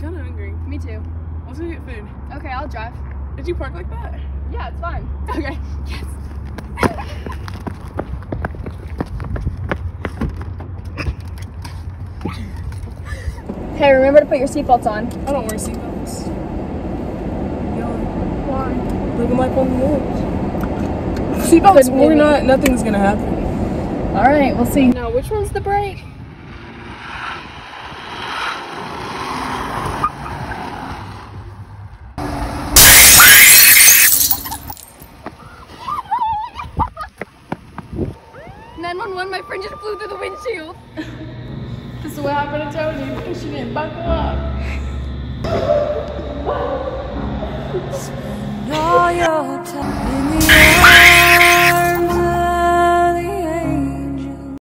kind of hungry. Me too. Let's go get food. Okay, I'll drive. Did you park like that? Yeah, it's fine. Okay. Yes. Hey, remember to put your seatbelts on. I don't wear seatbelts. Why? Looking like on the news. Seatbelts, we're not, nothing's gonna happen. All right, we'll see. Now, which one's the brake? My friend just flew through the windshield. This is what happened to Tony because she didn't buckle up. Spend all your time in the air.